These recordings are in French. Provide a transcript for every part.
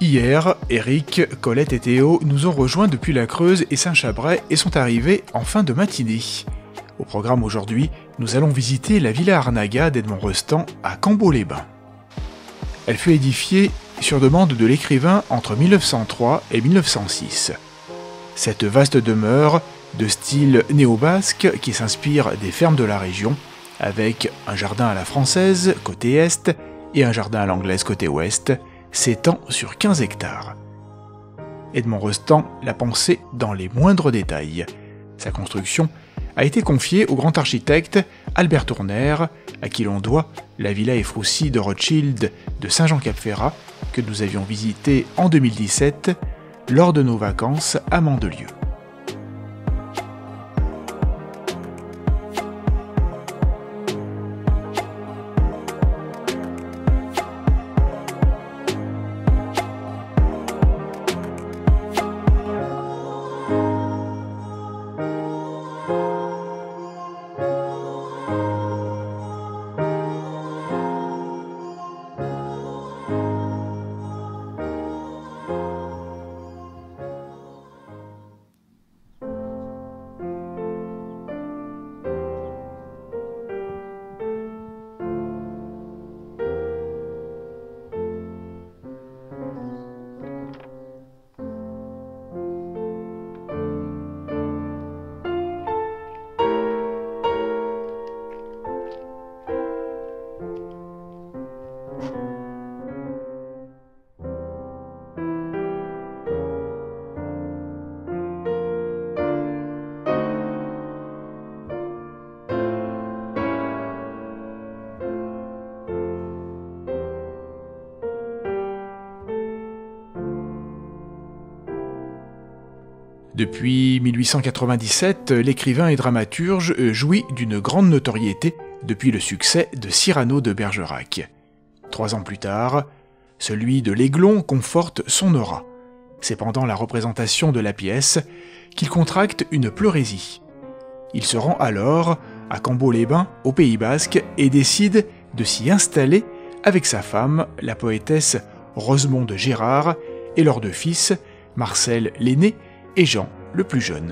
Hier, Eric, Colette et Théo nous ont rejoints depuis la Creuse et Saint-Chabrais et sont arrivés en fin de matinée. Au programme aujourd'hui, nous allons visiter la Villa Arnaga d'Edmond Rostand à Cambo-les-Bains. Elle fut édifiée sur demande de l'écrivain entre 1903 et 1906. Cette vaste demeure, de style néo-basque qui s'inspire des fermes de la région, avec un jardin à la française côté est et un jardin à l'anglaise côté ouest, s'étend sur 15 hectares. Edmond Rostand l'a pensé dans les moindres détails. Sa construction a été confiée au grand architecte Albert Tourner, à qui l'on doit la Villa Efroussi de Rothschild de Saint-Jean-Cap-Ferrat, que nous avions visitée en 2017 lors de nos vacances à Mandelieu. Depuis 1897, l'écrivain et dramaturge jouit d'une grande notoriété depuis le succès de Cyrano de Bergerac. 3 ans plus tard, celui de l'Aiglon conforte son aura. C'est pendant la représentation de la pièce qu'il contracte une pleurésie. Il se rend alors à Cambo-les-Bains, au Pays Basque, et décide de s'y installer avec sa femme, la poétesse Rosemonde Gérard, et leurs 2 fils, Marcel l'aîné et Jean le plus jeune.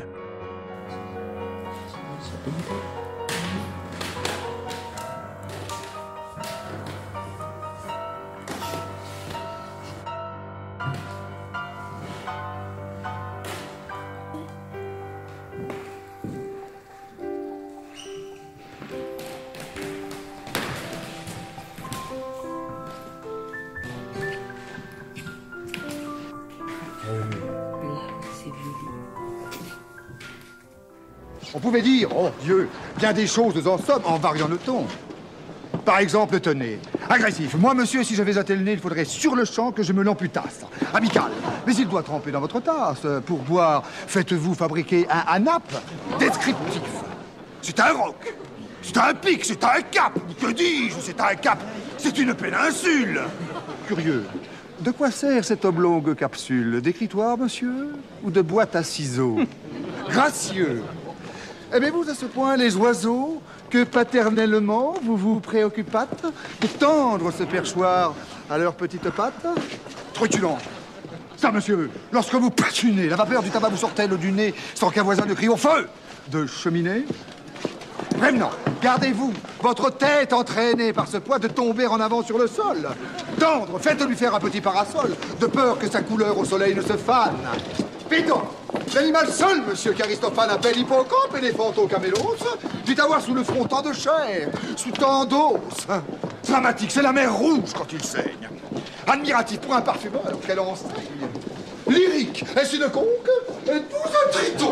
On pouvait dire, oh Dieu, bien des choses en somme en variant le ton. Par exemple, tenez, agressif. Moi, monsieur, si j'avais attelé le nez, il faudrait sur le champ que je me l'amputasse. Amical. Mais il doit tremper dans votre tasse. Pour boire, faites-vous fabriquer un ANAP descriptif. C'est un roc. C'est un pic. C'est un cap. Que dis-je? C'est un cap. C'est une péninsule. Curieux. De quoi sert cette oblongue capsule? D'écritoire, monsieur? Ou de boîte à ciseaux? Gracieux. Aimez-vous à ce point les oiseaux que paternellement vous vous préoccupâtes de tendre ce perchoir à leurs petites pattes? Truculent. Ça, monsieur, lorsque vous patinez, la vapeur du tabac vous sort-elle du nez sans qu'un voisin ne crie au feu de cheminée? Prévenant, gardez-vous, votre tête entraînée par ce poids de tomber en avant sur le sol. Tendre, faites-lui faire un petit parasol, de peur que sa couleur au soleil ne se fane. Pédant, l'animal seul, monsieur qu'Aristophane appelle hippocampe, éléphanto-camélos, dit avoir sous le front tant de chair, sous tant d'os. Dramatique, c'est la mer rouge quand il saigne. Admiratif pour un parfumeur, quelle enseigne. Lyrique, est-ce une conque? Êtes-vous un triton?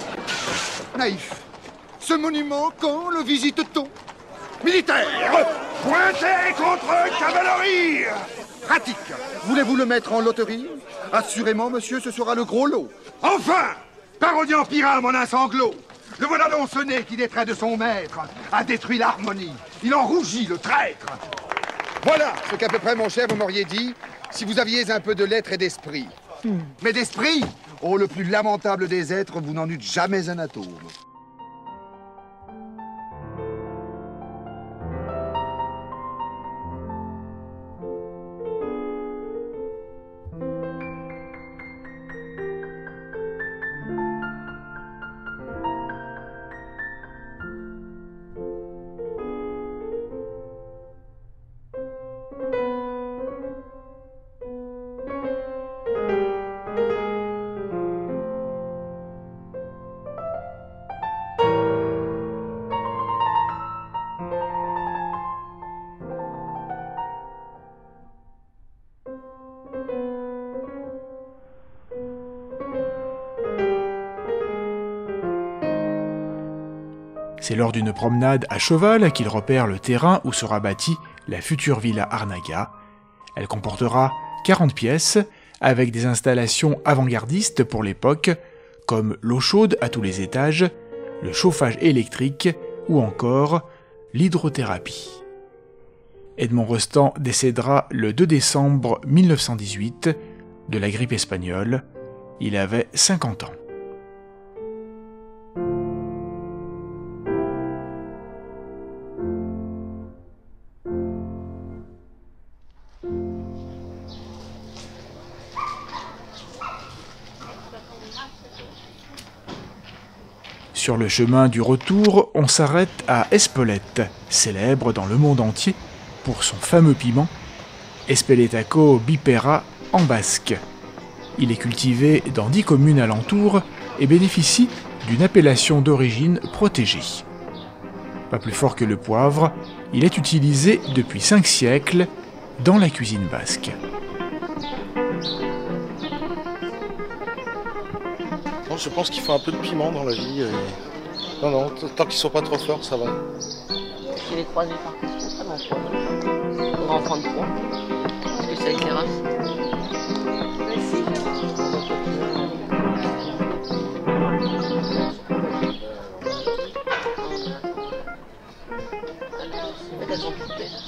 Naïf, ce monument, quand le visite-t-on? Militaire, pointez contre cavalerie. Pratique, voulez-vous le mettre en loterie? Assurément, monsieur, ce sera le gros lot. Enfin, parodiant Pyrame en un sanglot. Le voilà donc ce nez qui, des traits de son maître, a détruit l'harmonie. Il en rougit, le traître. Voilà ce qu'à peu près, mon cher, vous m'auriez dit si vous aviez un peu de lettres et d'esprit. Mais d'esprit, oh, le plus lamentable des êtres, vous n'en eûtes jamais un atome. C'est lors d'une promenade à cheval qu'il repère le terrain où sera bâtie la future villa Arnaga. Elle comportera 40 pièces, avec des installations avant-gardistes pour l'époque, comme l'eau chaude à tous les étages, le chauffage électrique ou encore l'hydrothérapie. Edmond Rostand décédera le 2 décembre 1918 de la grippe espagnole. Il avait 50 ans. Sur le chemin du retour, on s'arrête à Espelette, célèbre dans le monde entier pour son fameux piment, Espeletaco bipera en basque. Il est cultivé dans 10 communes alentours et bénéficie d'une appellation d'origine protégée. Pas plus fort que le poivre, il est utilisé depuis 5 siècles dans la cuisine basque. Je pense qu'il faut un peu de piment dans la vie. Non, tant qu'ils sont pas trop forts, ça va. Si les croisés par contre, ça m'en prend. On va en prendre 3. Parce que c'est avec les races. Elles sont toutes belles.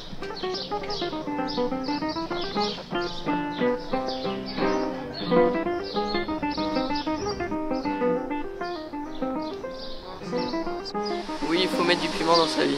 Oui, il faut mettre du piment dans sa vie.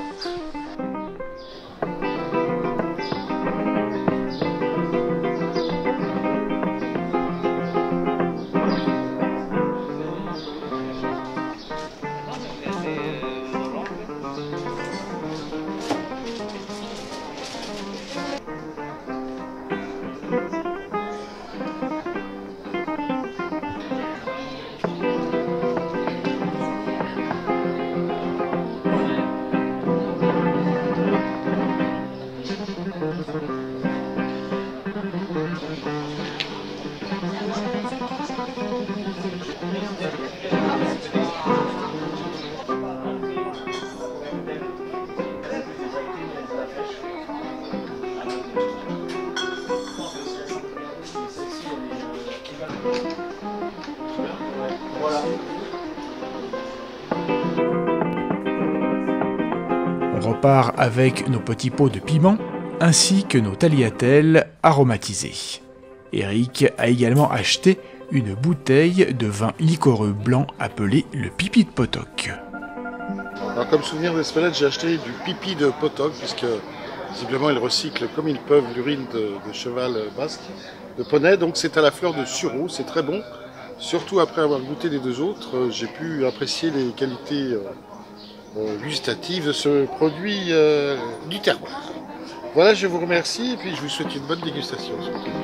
On repart avec nos petits pots de piment ainsi que nos tagliatelles aromatisées. Eric a également acheté une bouteille de vin liquoreux blanc appelé le pipi de Potok. Alors, comme souvenir d'Espelette, j'ai acheté du pipi de Potok, puisque visiblement ils recyclent comme ils peuvent l'urine de cheval basque, de poney, donc c'est à la fleur de sureau, c'est très bon. Surtout après avoir goûté les deux autres, j'ai pu apprécier les qualités gustatives de ce produit du terroir. Voilà, je vous remercie et puis je vous souhaite une bonne dégustation.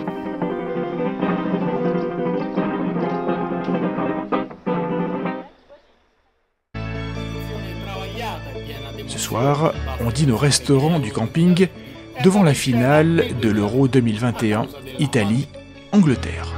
Ce soir, on dîne au restaurant du camping devant la finale de l'Euro 2021, Italie-Angleterre.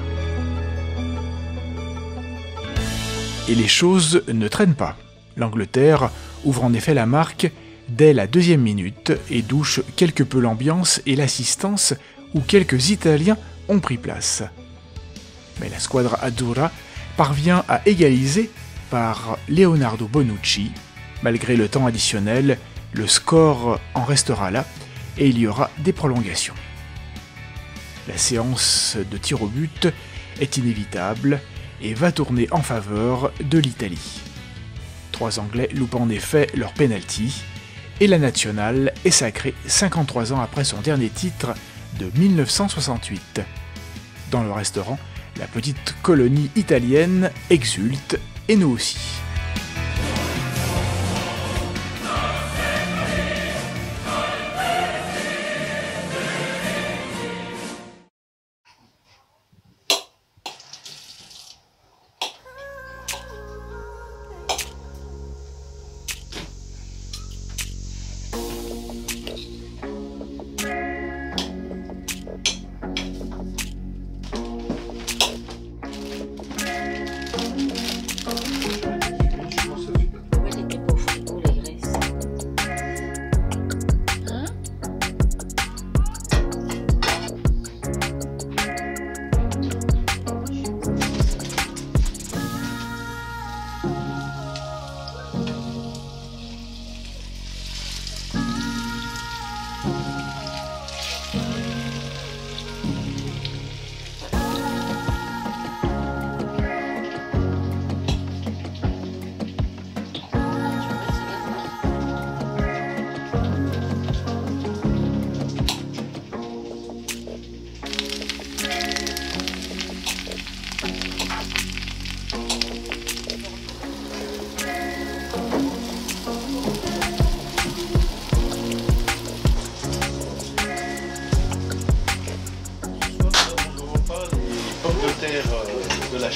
Et les choses ne traînent pas. L'Angleterre ouvre en effet la marque dès la 2e minute et douche quelque peu l'ambiance et l'assistance où quelques Italiens ont pris place. Mais la squadra azzurra parvient à égaliser par Leonardo Bonucci. Malgré le temps additionnel, le score en restera là et il y aura des prolongations. La séance de tir au but est inévitable et va tourner en faveur de l'Italie. 3 Anglais loupent en effet leur penalty et la nationale est sacrée 53 ans après son dernier titre de 1968. Dans le restaurant, la petite colonie italienne exulte et nous aussi.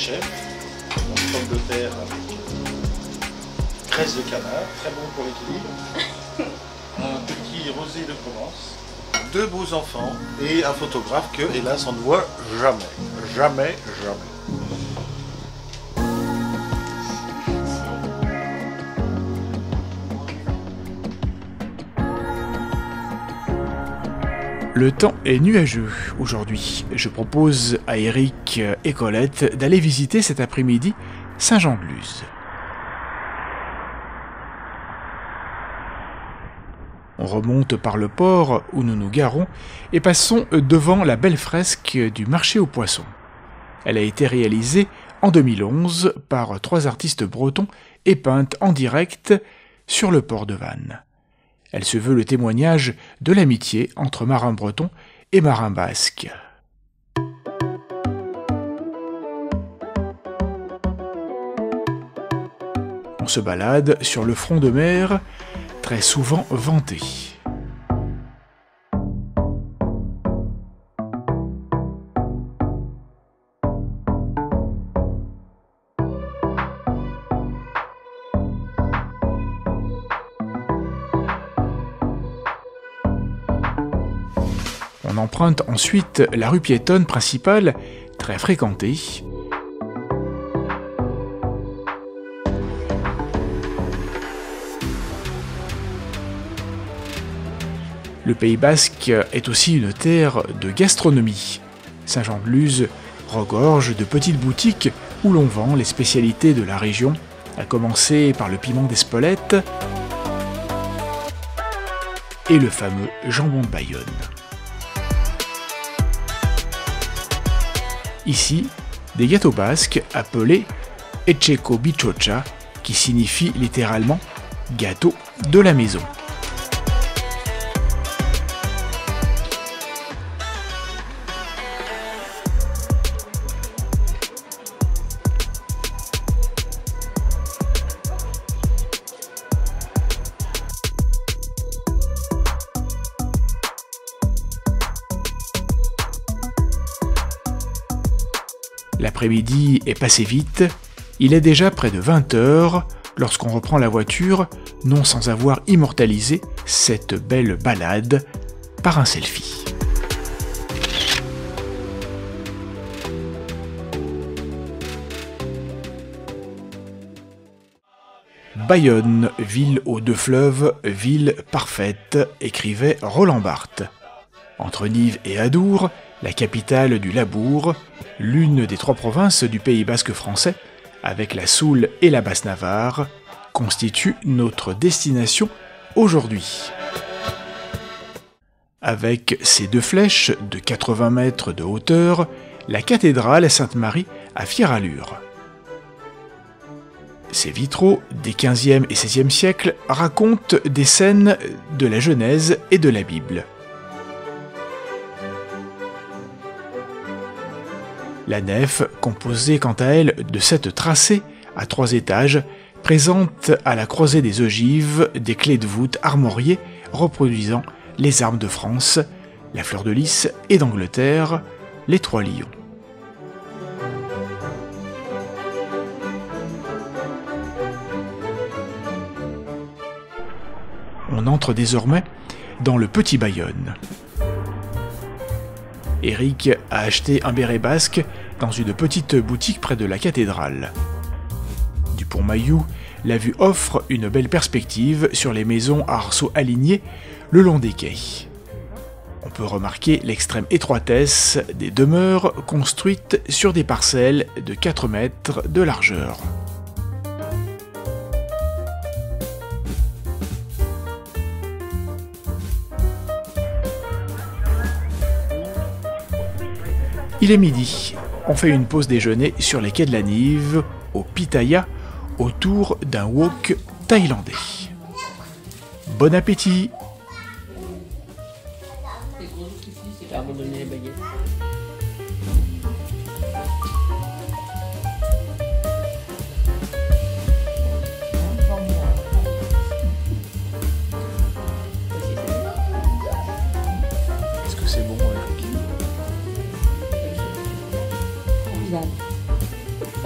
chef, en pomme de terre avec graisse de canard, très bon pour l'équilibre. Un petit rosé de Provence, 2 beaux enfants et un photographe que, hélas, on ne voit jamais. Jamais, jamais. Le temps est nuageux aujourd'hui. Je propose à Eric et Colette d'aller visiter cet après-midi Saint-Jean-de-Luz. On remonte par le port où nous nous garons et passons devant la belle fresque du marché aux poissons. Elle a été réalisée en 2011 par 3 artistes bretons et peinte en direct sur le port de Vannes. Elle se veut le témoignage de l'amitié entre marins bretons et marins basques. On se balade sur le front de mer, très souvent vanté. On emprunte ensuite la rue piétonne principale, très fréquentée. Le Pays basque est aussi une terre de gastronomie. Saint-Jean-de-Luz regorge de petites boutiques où l'on vend les spécialités de la région, à commencer par le piment d'Espelette et le fameux jambon de Bayonne. Ici, des gâteaux basques appelés Etxeko Bichocha, qui signifie littéralement gâteau de la maison. L'après-midi est passé vite, il est déjà près de 20 h lorsqu'on reprend la voiture, non sans avoir immortalisé cette belle balade par un selfie. Bayonne, ville aux 2 fleuves, ville parfaite, écrivait Roland Barthes. Entre Nives et Adour, la capitale du labour, l'une des 3 provinces du Pays basque français, avec la Soule et la Basse-Navarre, constitue notre destination aujourd'hui. Avec ses 2 flèches de 80 mètres de hauteur, la cathédrale Sainte-Marie a fière allure. Ses vitraux des 15e et 16e siècles racontent des scènes de la Genèse et de la Bible. La nef, composée quant à elle de 7 tracées à 3 étages, présente à la croisée des ogives des clés de voûte armoriées reproduisant les armes de France, la fleur de lys et d'Angleterre, les 3 lions. On entre désormais dans le petit Bayonne. Eric a acheté un béret basque dans une petite boutique près de la cathédrale. Du pont Mailloux, la vue offre une belle perspective sur les maisons à arceaux alignés le long des quais. On peut remarquer l'extrême étroitesse des demeures construites sur des parcelles de 4 mètres de largeur. Il est midi, on fait une pause déjeuner sur les quais de la Nive, au Pitaya, autour d'un wok thaïlandais. Bon appétit! C'est abandonner les baguettes. Est-ce que c'est bon, Eric? Formidable.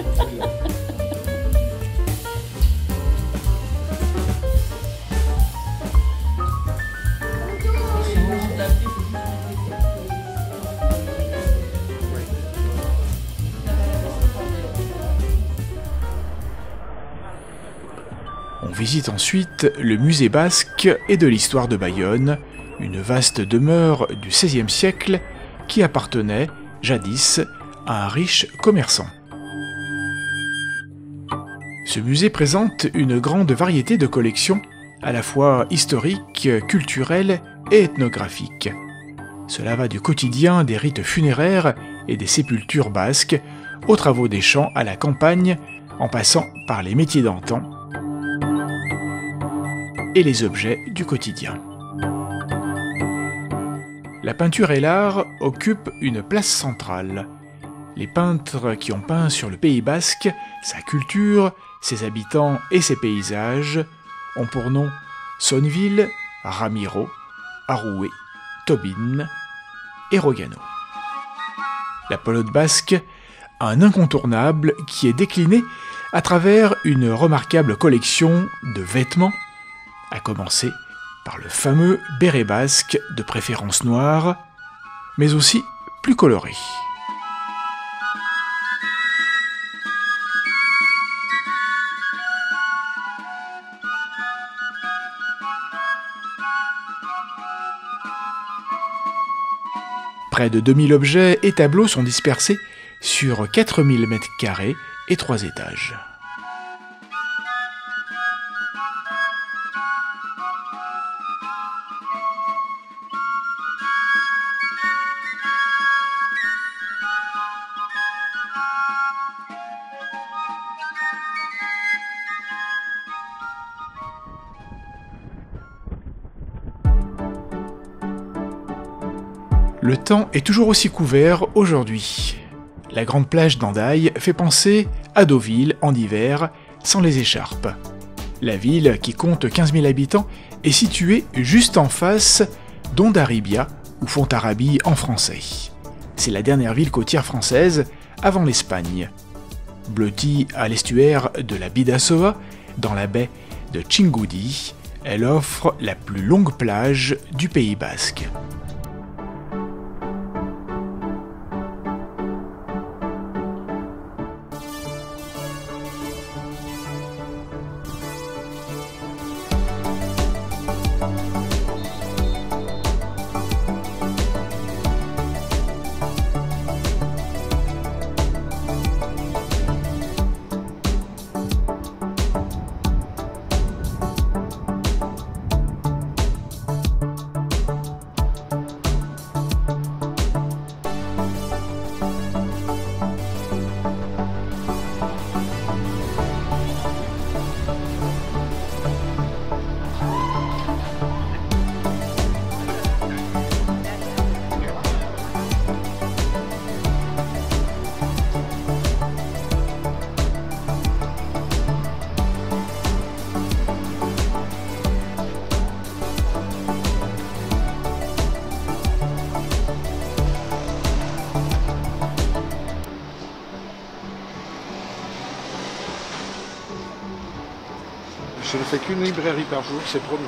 On visite ensuite le musée basque et de l'histoire de Bayonne, une vaste demeure du XVIe siècle qui appartenait, jadis, à un riche commerçant. Ce musée présente une grande variété de collections, à la fois historiques, culturelles et ethnographiques. Cela va du quotidien des rites funéraires et des sépultures basques, aux travaux des champs à la campagne, en passant par les métiers d'antan et les objets du quotidien. La peinture et l'art occupent une place centrale. Les peintres qui ont peint sur le Pays basque, sa culture, ses habitants et ses paysages ont pour nom Sonneville, Ramiro, Arouet, Tobin et Rogano. La pelote basque a un incontournable qui est décliné à travers une remarquable collection de vêtements, à commencer par le fameux béret basque de préférence noire, mais aussi plus coloré. Près de 2000 objets et tableaux sont dispersés sur 4000 m² et 3 étages. Le temps est toujours aussi couvert aujourd'hui. La grande plage d'Hendaye fait penser à Deauville en hiver, sans les écharpes. La ville, qui compte 15 000 habitants, est située juste en face d'Hondarribia, ou Fontarrabie en français. C'est la dernière ville côtière française, avant l'Espagne. Blottie à l'estuaire de la Bidasoa, dans la baie de Txingudi, elle offre la plus longue plage du Pays basque. Je ne fais qu'une librairie par jour, c'est promis.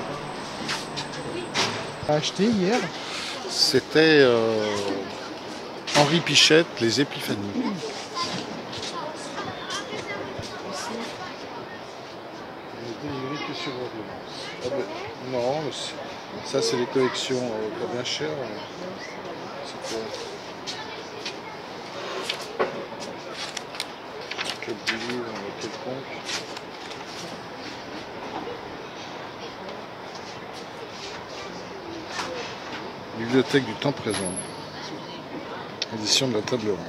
Acheté hier? C'était Henri Pichette, Les Épiphanies. Que sur ah ben, non, ça c'est les collections pas bien chères. C'est quoi? Quel livre quelconque. Bibliothèque du temps présent. Édition de la table ronde.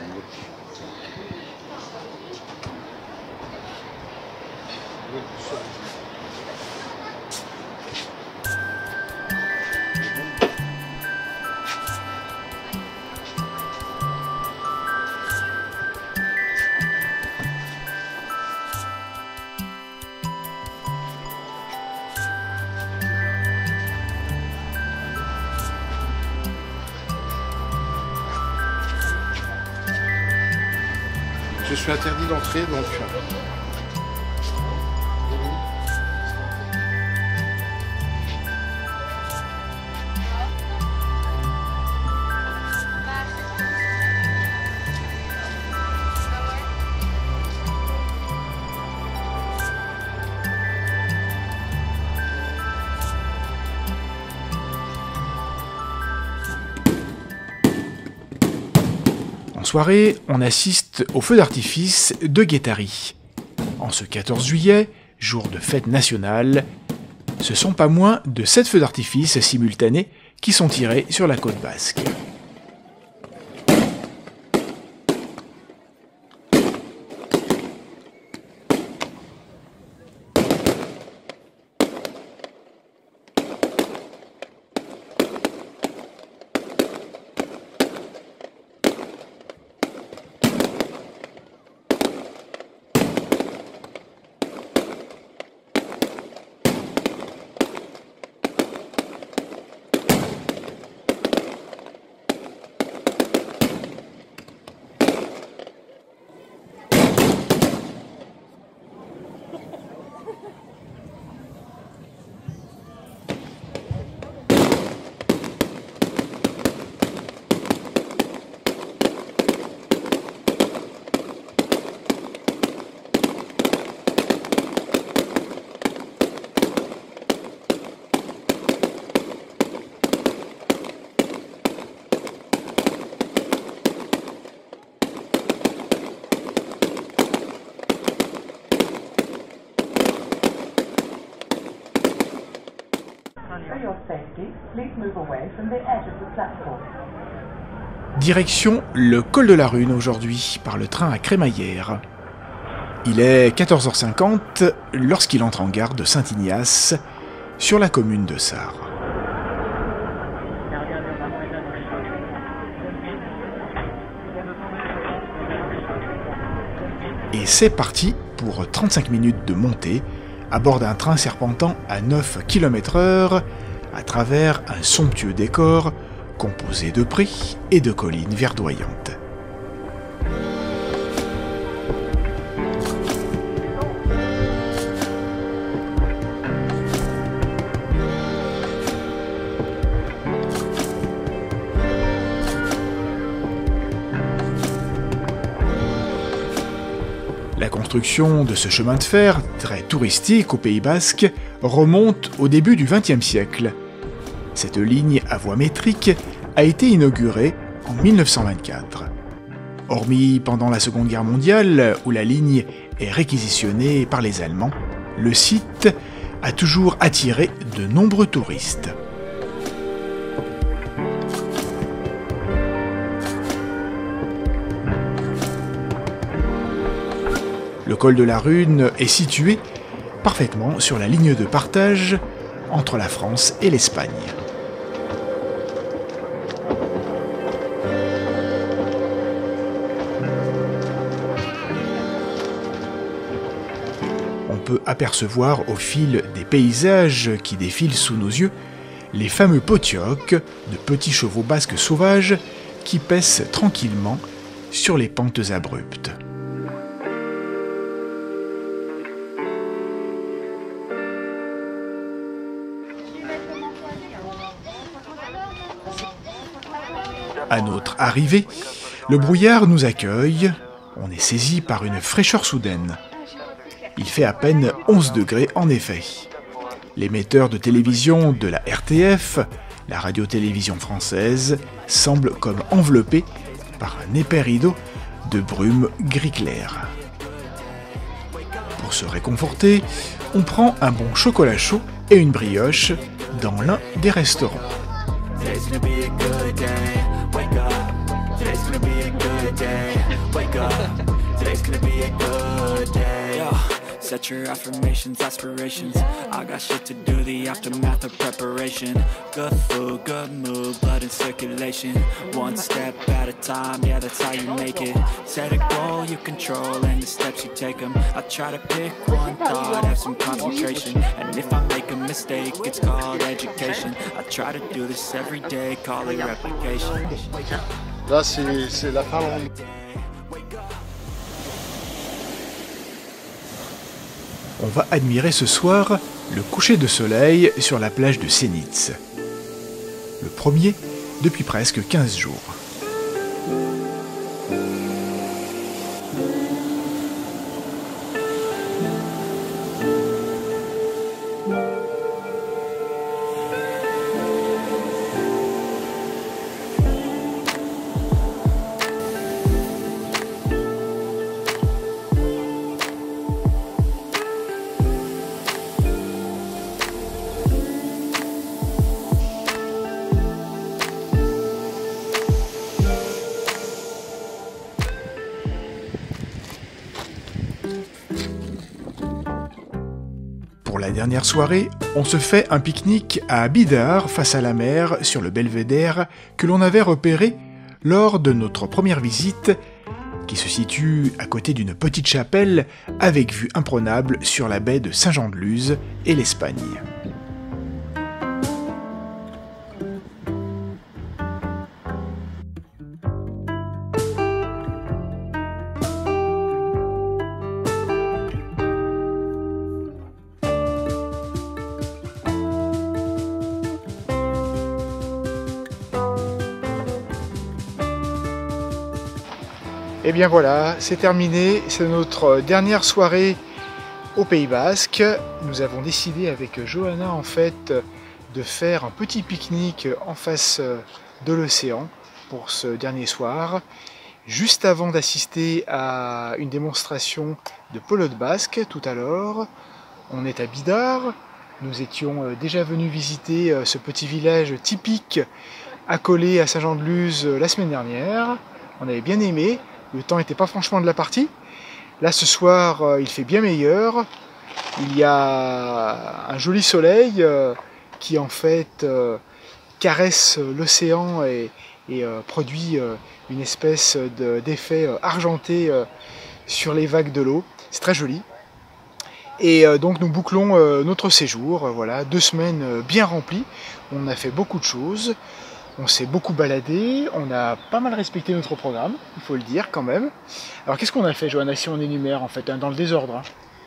Je suis interdit d'entrer, donc... soirée, on assiste au feu d'artifice de Guétary. En ce 14 juillet, jour de fête nationale, ce sont pas moins de 7 feux d'artifice simultanés qui sont tirés sur la côte basque. Direction le col de la Rune aujourd'hui, par le train à Crémaillère. Il est 14h50 lorsqu'il entre en gare de Saint-Ignace, sur la commune de Sarre. Et c'est parti pour 35 minutes de montée, à bord d'un train serpentant à 9 km/h, à travers un somptueux décor composé de prés et de collines verdoyantes. La construction de ce chemin de fer, très touristique au Pays Basque, remonte au début du XXe siècle. Cette ligne à voie métrique a été inaugurée en 1924. Hormis pendant la Seconde Guerre mondiale, où la ligne est réquisitionnée par les Allemands, le site a toujours attiré de nombreux touristes. Le col de la Rune est situé parfaitement sur la ligne de partage entre la France et l'Espagne. On peut apercevoir au fil des paysages qui défilent sous nos yeux les fameux potiocs, de petits chevaux basques sauvages qui paissent tranquillement sur les pentes abruptes. À notre arrivée, le brouillard nous accueille, on est saisi par une fraîcheur soudaine. Il fait à peine 11 degrés en effet. L'émetteur de télévision de la RTF, la radio-télévision française, semble comme enveloppé par un épais rideau de brume gris clair. Pour se réconforter, on prend un bon chocolat chaud et une brioche dans l'un des restaurants. Set your affirmations, aspirations. I got shit to do, the aftermath of preparation. Good food, good mood, blood in circulation. One step at a time, yeah, that's how you make it. Set a goal you control and the steps you take them. I try to pick one thought, have some concentration. And if I make a mistake, it's called education. I try to do this every day, call it replication. Là, c'est la Finlande. On va admirer ce soir le coucher de soleil sur la plage de Senitz. Le premier depuis presque 15 jours. dernière soirée, on se fait un pique-nique à Bidart face à la mer sur le belvédère que l'on avait repéré lors de notre première visite, qui se situe à côté d'une petite chapelle avec vue imprenable sur la baie de Saint-Jean-de-Luz et l'Espagne. Et bien voilà, c'est terminé, c'est notre dernière soirée au Pays Basque. Nous avons décidé avec Johanna en fait de faire un petit pique-nique en face de l'océan pour ce dernier soir, juste avant d'assister à une démonstration de pelote basque tout à l'heure. On est à Bidart, nous étions déjà venus visiter ce petit village typique accolé à Saint-Jean-de-Luz la semaine dernière. On avait bien aimé. Le temps n'était pas franchement de la partie. Là, ce soir, il fait bien meilleur. Il y a un joli soleil qui, en fait, caresse l'océan et produit une espèce d'effet argenté sur les vagues de l'eau. C'est très joli. Et donc, nous bouclons notre séjour. Voilà, 2 semaines bien remplies. On a fait beaucoup de choses. On s'est beaucoup baladé, on a pas mal respecté notre programme, il faut le dire quand même. Alors qu'est-ce qu'on a fait, Johanna, si on énumère en fait, dans le désordre?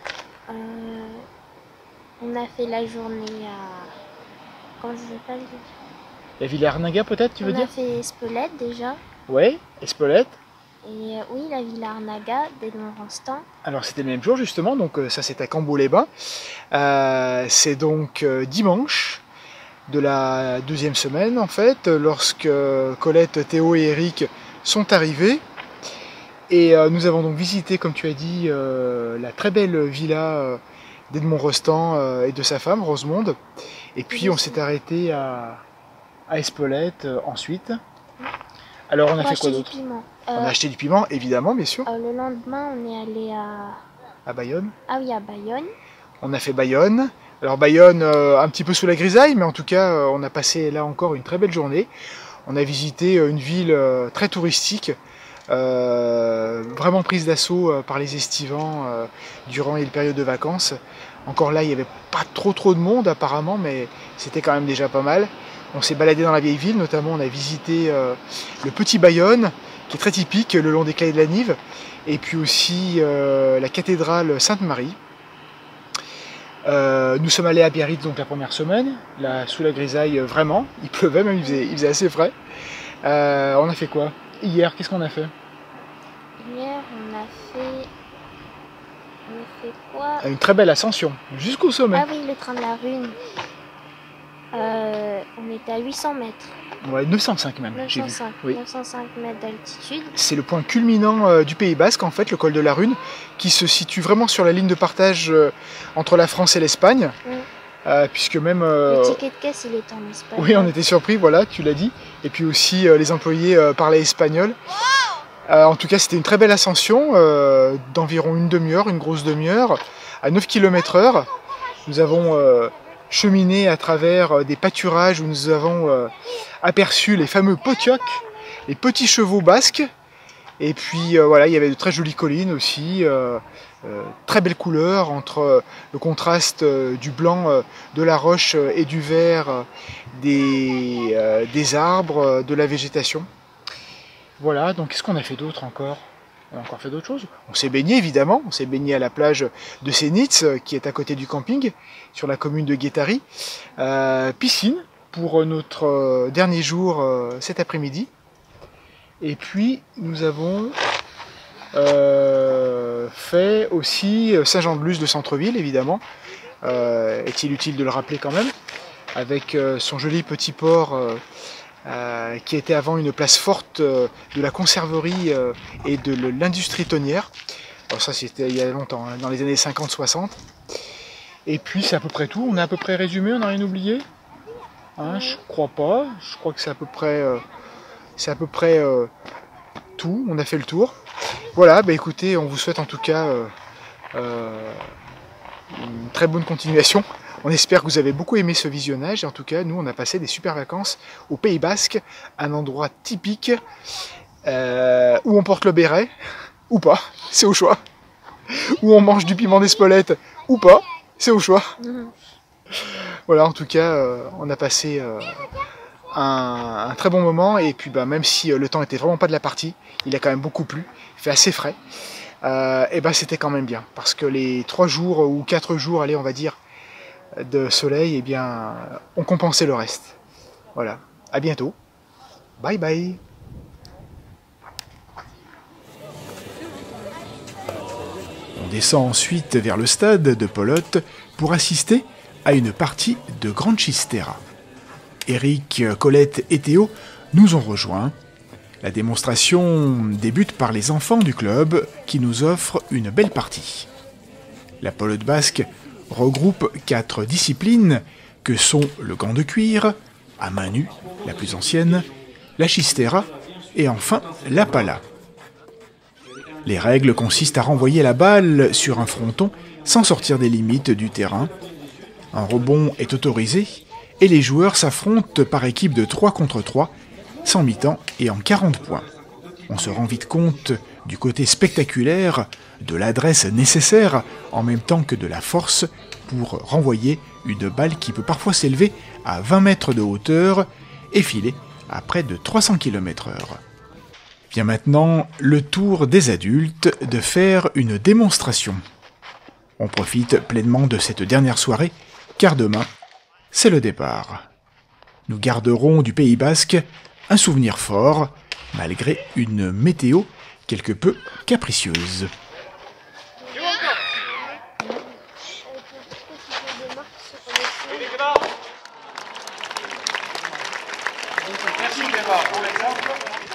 On a fait la journée à... Comment je vais pas le dire? La Villa Arnaga peut-être, tu veux dire? On a fait Espelette déjà. Ouais, Espelette. Et oui, la Villa Arnaga, d'Edmond-Rostand. Alors c'était le même jour justement, donc ça c'est à Cambo-les-Bains. C'est donc dimanche de la 2e semaine en fait, lorsque Colette, Théo et Eric sont arrivés. Et nous avons donc visité, comme tu as dit, la très belle villa d'Edmond-Rostand et de sa femme, Rosemonde. Et puis on s'est arrêté à Espelette ensuite. Alors on a fait quoi d'autre? On a acheté du piment, évidemment, bien sûr. Le lendemain, on est allé à Bayonne. Ah oui, à Bayonne. On a fait Bayonne. Alors Bayonne, un petit peu sous la grisaille, mais en tout cas, on a passé là encore une très belle journée. On a visité une ville très touristique, vraiment prise d'assaut par les estivants durant les périodes de vacances. Encore là, il n'y avait pas trop de monde apparemment, mais c'était quand même déjà pas mal. On s'est baladé dans la vieille ville, notamment on a visité le petit Bayonne, qui est très typique, le long des quais de la Nive, et puis aussi la cathédrale Sainte-Marie. Nous sommes allés à Biarritz donc la première semaine, là sous la grisaille vraiment, il pleuvait même, il faisait assez frais. On a fait quoi? Hier, qu'est-ce qu'on a fait? Hier on a fait quoi? Une très belle ascension, jusqu'au sommet. Ah oui, le train de la Rune. On était à 800 mètres. Ouais, 905 même, j'ai vu. 905 mètres d'altitude. C'est le point culminant du Pays Basque, en fait, le col de la Rune, qui se situe vraiment sur la ligne de partage entre la France et l'Espagne. Puisque même... le ticket de caisse, il est en espagnol. Oui, on était surpris, voilà, tu l'as dit. Et puis aussi, les employés parlaient espagnol. En tout cas, c'était une très belle ascension, d'environ une demi-heure, une grosse demi-heure, à 9 km/h. Nous avons... cheminer à travers des pâturages où nous avons aperçu les fameux potiocs, les petits chevaux basques. Et puis voilà, il y avait de très jolies collines aussi, très belles couleurs entre le contraste du blanc de la roche et du vert des arbres, de la végétation. Voilà, donc qu'est-ce qu'on a fait d'autre encore? On a encore fait d'autres choses. On s'est baigné évidemment, on s'est baigné à la plage de Sénitz, qui est à côté du camping, sur la commune de Guétary. Piscine pour notre dernier jour cet après-midi. Et puis nous avons fait aussi Saint-Jean-de-Luz de centre-ville évidemment. Est-il utile de le rappeler quand même, avec son joli petit port qui était avant une place forte de la conserverie et de l'industrie tonnière. Alors ça c'était il y a longtemps, hein, dans les années 50-60. Et puis c'est à peu près tout, on a à peu près résumé, on n'a rien oublié hein, je crois pas, je crois que c'est à peu près tout, on a fait le tour. Voilà, bah écoutez, on vous souhaite en tout cas une très bonne continuation. On espère que vous avez beaucoup aimé ce visionnage. En tout cas, nous, on a passé des super vacances au Pays Basque, un endroit typique où on porte le béret, ou pas, c'est au choix. Où on mange du piment d'Espelette, ou pas, c'est au choix. Voilà, en tout cas, on a passé un très bon moment. Et puis, même si le temps était vraiment pas de la partie, il a quand même beaucoup plu. Il fait assez frais. Et c'était quand même bien. Parce que les 3 jours ou 4 jours, allez, on va dire, de soleil, ont compensé le reste. Voilà. À bientôt. Bye bye. On descend ensuite vers le stade de Polotte pour assister à une partie de Grande Chistera. Eric, Colette et Théo nous ont rejoints. La démonstration débute par les enfants du club qui nous offrent une belle partie. La pelote basque regroupe 4 disciplines que sont le gant de cuir, à main nue, la plus ancienne, la chistera et enfin la pala. Les règles consistent à renvoyer la balle sur un fronton sans sortir des limites du terrain. Un rebond est autorisé et les joueurs s'affrontent par équipe de 3 contre 3, sans mi-temps et en 40 points. On se rend vite compte du côté spectaculaire, de l'adresse nécessaire, en même temps que de la force, pour renvoyer une balle qui peut parfois s'élever à 20 mètres de hauteur et filer à près de 300 km/h. Vient maintenant le tour des adultes de faire une démonstration. On profite pleinement de cette dernière soirée, car demain, c'est le départ. Nous garderons du Pays Basque un souvenir fort, malgré une météo quelque peu capricieuse. Merci Clément pour l'exemple.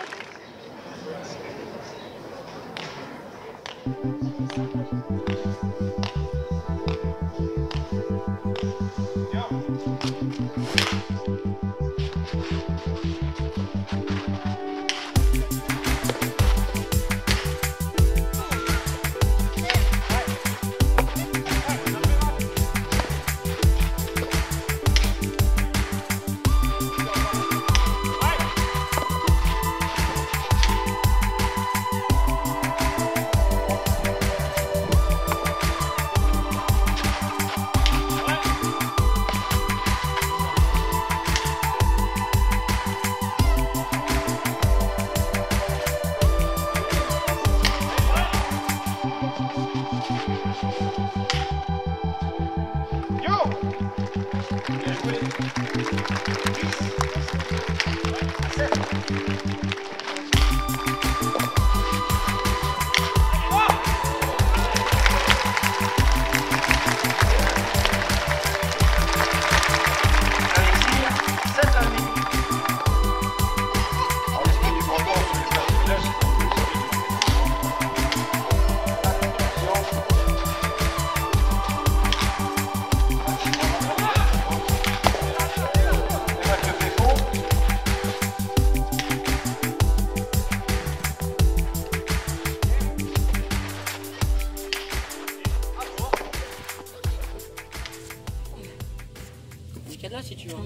Là si tu veux.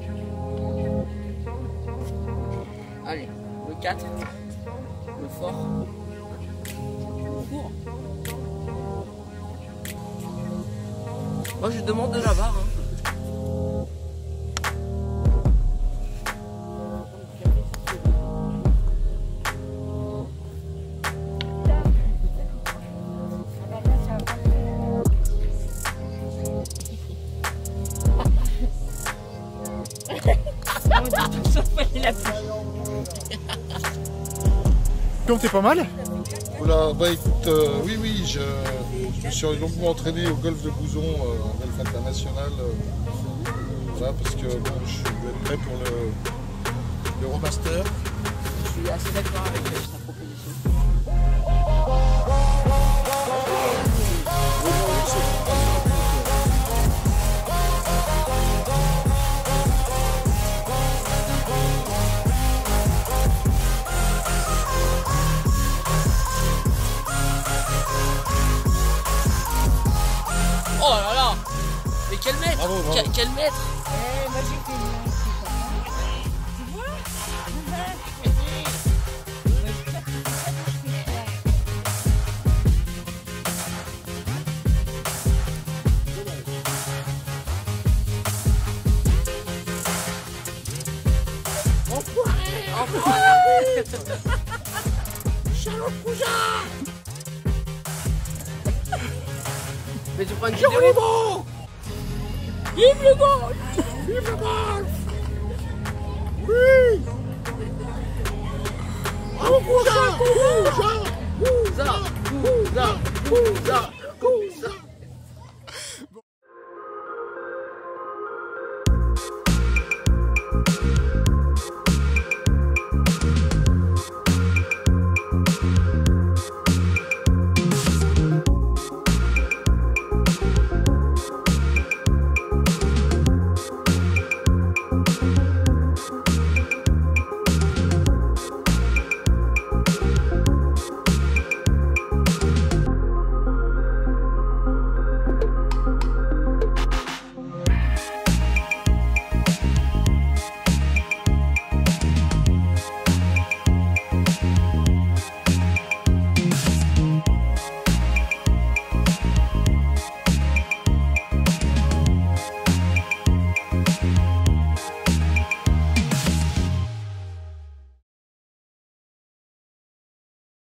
Allez, le 4, le fort, le court. Moi je demande de la barre. Donc t'es pas mal? Oula, écoute, oui, je me suis longuement entraîné au golf de Bouzon, golf international. Voilà, parce que bon, je vais être prêt pour l'Euromaster. Je suis assez d'accord avec sa proposition. Quel maître? Moi j'ai connu un petit copain. Tu vois? Mais tu prends une vidéo? Vive le golf! Vive le golf! Oui! Au prochain! Ouza, ouza, ouza.